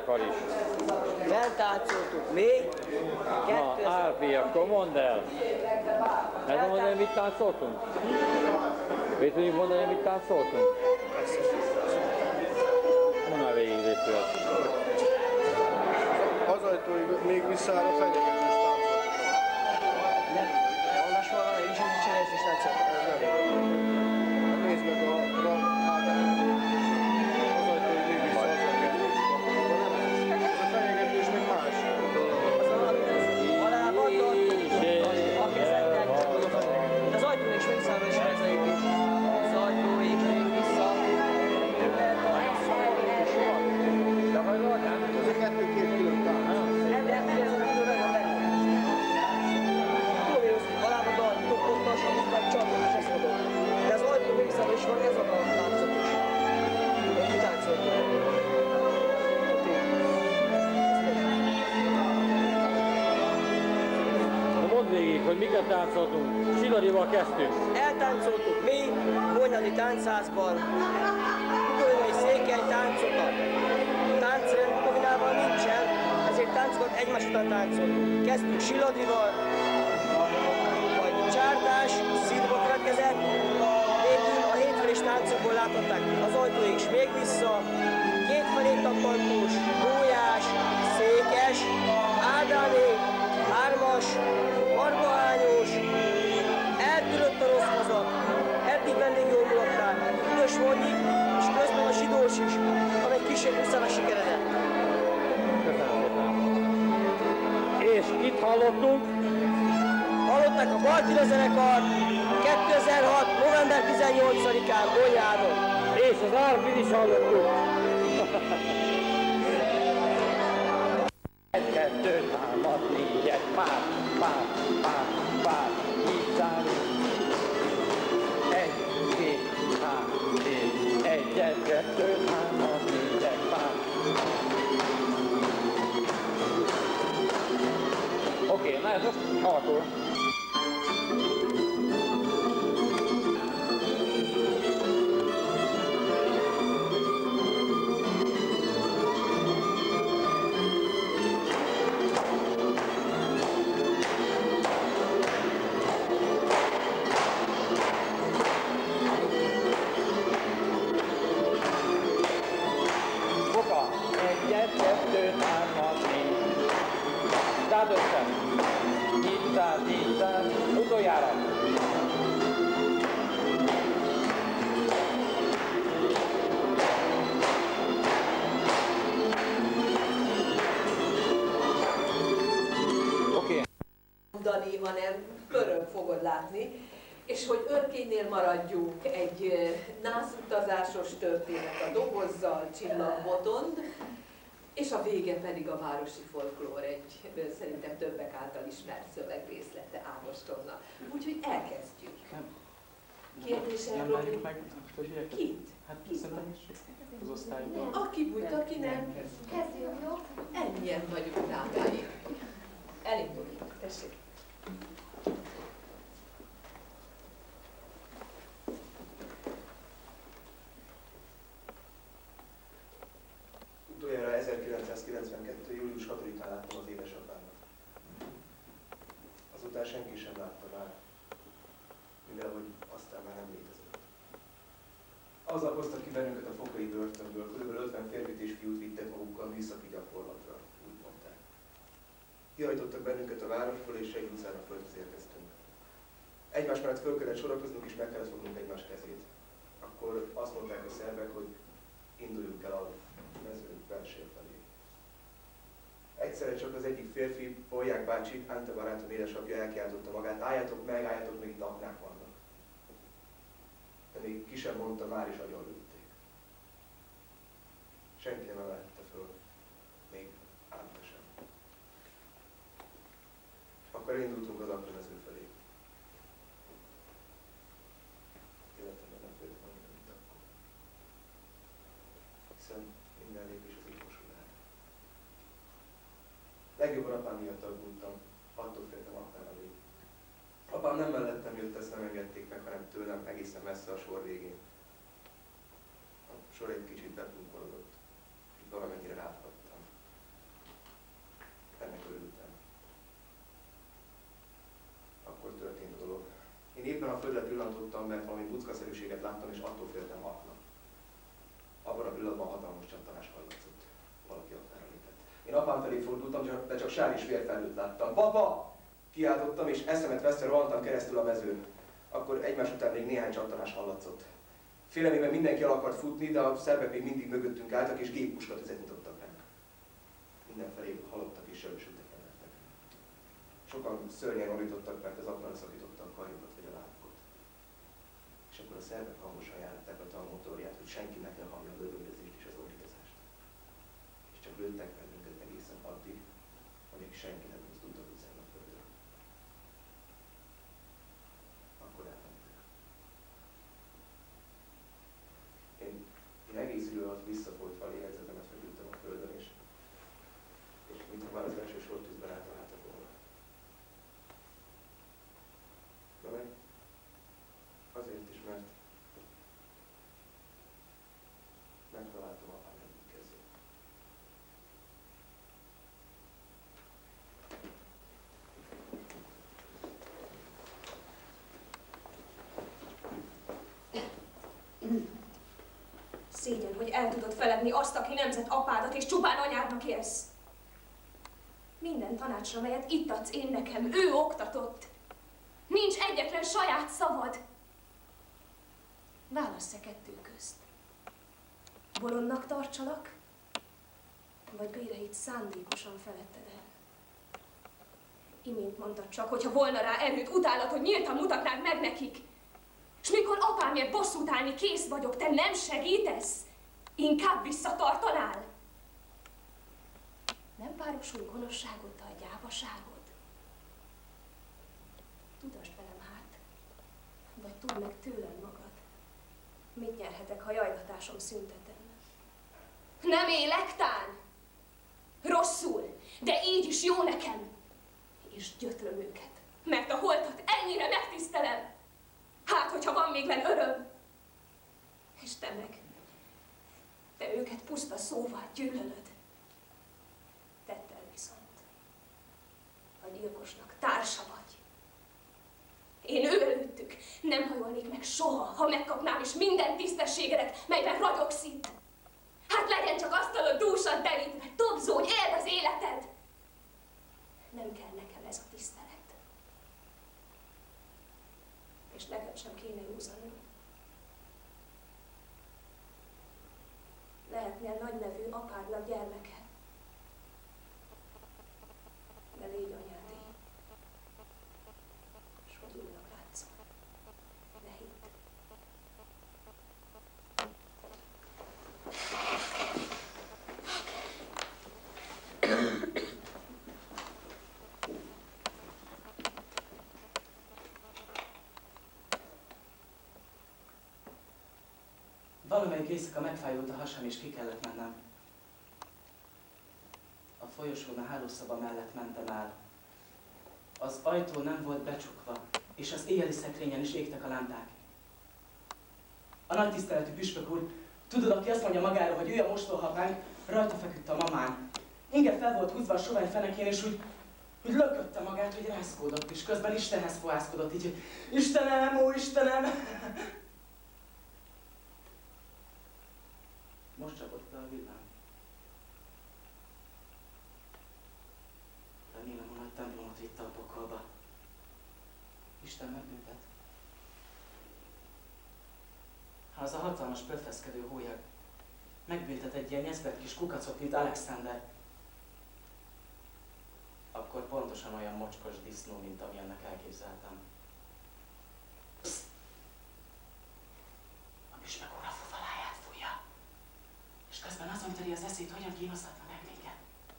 zenekar is. Feltáncoltuk mi. Na, Árpi, akkor mondd el. Meg tudom mondani, mit táncoltunk? Mit tudjuk mondani, mit táncoltunk? Mondd már végig, létszőt. Az ajtóig még visszára fenyegetős táncoltatok. Nem, annak során én is csinálsz és táncoltatok. Nézd meg a ágát. Az ajtóig még vissza azzal kezdődik. Ez a fenyegetős még más. Az alapban a kezettel csinálod. Az ajtó és visszaára is ez a lépés. Az ajtó és még vissza. Ez a kettő-két külön tánc. Nem, ez a külön meg a benne. Tudom, hogy alább a pontosan, meg csapon is ezt mondom. De az ajtó még visszaára is van, ez a táncot is. Aki táncoltunk. Mondd végig, hogy miket táncoltunk. Silarival kezdtünk. Eltáncoltuk mi, Bonyhadi Táncházban, bukovinai székely táncokat. Táncrend Bukovinában nincsen, ezért táncokat egymás után táncoltunk. Kezdtünk Siladival, majd csárdás, szírba következett, végül a hétfelés táncokból láthatták az ajtó és még vissza, kétfelé tappantós, gólyás, székes, áldáné, hármas, margahányós, eltűrött a rossz hazak, eddig vendég jól mulatták, üdös Mondjuk, és közben a zsidós is, amely kisebb úszára sikeredett. Köszönöm szépen. És itt hallottunk? Hallották a Baltira zenekar 2006. november 18-án Bonyhádon. És az Árpin is hallottuk. 1, 2, 3, 4, pár, nyitani. 1, 2, 3, 4, 1, 2, 3, 4, pár. Oké, na ez most hallgató. Utoljára. Oké. Mondani, hanem öröm fogod látni, és hogy Örkénynél maradjunk, egy nászutazásos történet a dobozzal, Csillagbotond, és a vége pedig a városi folklór, egy szerintem többek által ismert szövegrészlete Ágostonnak. Úgyhogy elkezdjük. Kérdésem, nem várjuk meg a többieket? Kit? Hát szerintem is az osztályban. Aki bújt, aki nem. Kezdjük, jó? Ennyien vagyunk tápáig. Elindulunk, tessék. Utoljára 1992. július 6-án láttam az édesapámat. Azután senki sem látta már, mivel hogy aztán már nem létezett. Aznap hoztak ki bennünket a fokai börtönből, kb. 50 férfit és fiút vittek magukkal műszaki gyakorlatra, úgy mondták. Kihajtottak bennünket a városból, és egy utcán a földhöz érkeztünk. Egymás mellett föl kellett sorakoznunk, és meg kellett fognunk egymás kezét. Akkor azt mondták a szervek, hogy induljunk el a mező belső felé. Egyszerre csak az egyik férfi, Polják bácsi, Ante barátom édesapja elkiáltotta magát, álljatok meg, itt aknák vannak. De még ki sem mondta, már is agyonlőtték. Senki nem emelte föl, még Ante sem. Akkor indultunk az aknamező felé. Életemben nem féltem annyira, mint akkor. Hiszen minden lépés az utolsó lehet. Legjobban apám miatt aggódtam, attól féltem aknál elé. Apám nem mellettem jött, ezt nem engedték meg, hanem tőlem egészen messze a sor végén. A sor egy kicsit bepunkolodott, így valamennyire ráfadtam. a földre pillantottam, mert valami buckaszerűséget láttam, és attól féltem halknak. Abban a pillanatban hatalmas csattanás hallatszott. Valaki aknára lépett. Én apám felé fordultam, de csak sár és vérfelhőt láttam. Papa! Kiáltottam, és eszemet veszve rohantam keresztül a mezőn. Akkor egymás után még néhány csattanás hallatszott. Félemében mindenki el akart futni, de a szerbek még mindig mögöttünk álltak, és géppuskatüzet nyitottak ránk. Mindenfelé halottak és sebesültek embertek. Sokan szörnyen orítottak, mert az aknán szakította a karjukat vagy a lábukat. És akkor a szerbek hangosan járták a motorját, hogy senki ne kell hallja a lövöldözést és az orítázást. És csak lőttek bennünket egészen addig, amíg senki nem mozdult a utcán a földről. Akkor elmentek. Én egész idő alatt visszafolytva a lélegzetemet feküdtem a földön, és mintha már az első sortűzben eltaláltak volna. De meg azért is, mert megtaláltam apám egyik kezét. Szégyen, hogy el tudod feledni azt, aki nemzet apádat, és csupán anyádnak élsz. Minden tanácsra, melyet itt adsz én nekem, ő oktatott. Nincs egyetlen saját szavad. Válassz-e kettő közt? Bolondnak tartsalak, vagy véreit szándékosan feledted el? Imént mondtad csak, hogyha volna rá erőd, utálatod nyíltan mutatnád meg nekik. S mikor apámért bosszút állni kész vagyok, te nem segítesz? Inkább visszatartanál? Nem párosul gonoszságoddal gyávaságod? Tudasd velem hát, vagy tudd meg tőlem magad. Mit nyerhetek, ha jajgatásom szüntetem? Nem élek tán? Rosszul, de így is jó nekem. És gyötröm őket, mert a holtat ennyire megtisztelem. Hát, hogyha van még len öröm. És te meg, te őket puszta szóval gyűlölöd. Tettel viszont a gyilkosnak társa vagy. Én ő előttük nem hajolnék meg soha, ha megkapnám is minden tisztességedet, melyben ragyogsz itt. Hát legyen csak asztalod dúsad derítve, dobzódj, éld az életed. Nem kell nekem ez a tisztelet. És neked sem kéne józanul. Lehetnél nagynevű apádnak gyermeke. De légy anyádé. S hogy újnak látszol. Ne hidd. Valamelyik éjszaka megfájult a hasam, és ki kellett mennem. A folyosón a hálószoba mellett mentem el. Az ajtó nem volt becsukva, és az éjjeli szekrényen is égtek a lámpák. A nagy tiszteletű püspök úr, tudod, aki azt mondja magáról, hogy ő a mostolhapánk, rajta feküdt a mamán. Inge fel volt húzva a sovány fenekén, és úgy lökötte magát, hogy rázkódott, és közben Istenhez fohászkodott, így, hogy Istenem, ó Istenem! Most csapott le a villám. Remélem, a nagy templomot vitte a pokolba. Isten megbüntet. Ha az a hatalmas pöffeszkedő hólyag megbüntet egy ilyen nyezvert kis kukacot, mint Alexander, akkor pontosan olyan mocskos disznó, mint amilyennek elképzeltem. Psst! A püspök úr a fuvaláját fújja, és közben azon töri az eszét, hogyan kínozhatna meg minket.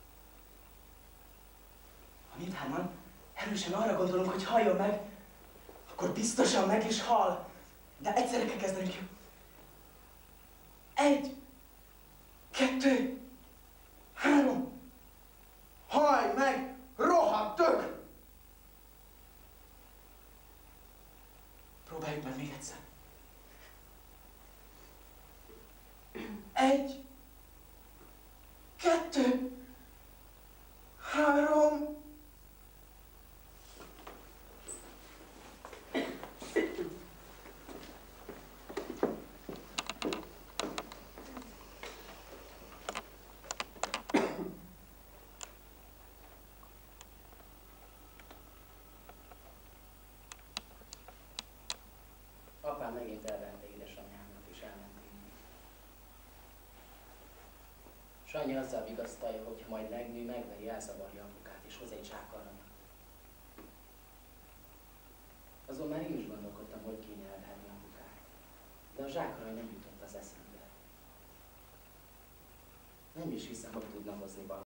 Ha mindhárman erősen arra gondolunk, hogy halljon meg, akkor biztosan meg is hal. De egyszerre kell kezdenünk. 1, 2, 3. Hallj meg, rohadt tök! Próbáljuk meg még egyszer. 1, 2, 3. Sanyi azzal vigasztalja, hogy ha majd megnő, megveri, elzavarja apukát, és hoz egy zsák aranyat. Azon már én is gondolkodtam, hogy kéne elverni apukát. De a zsák arany nem jutott az eszembe. Nem is hiszem, hogy tudna hozni valamit.